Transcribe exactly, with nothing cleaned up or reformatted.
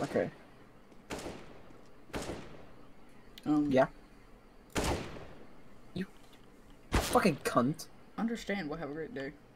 Okay. Um. Yeah. You fucking cunt. Understand. We'll have a great day.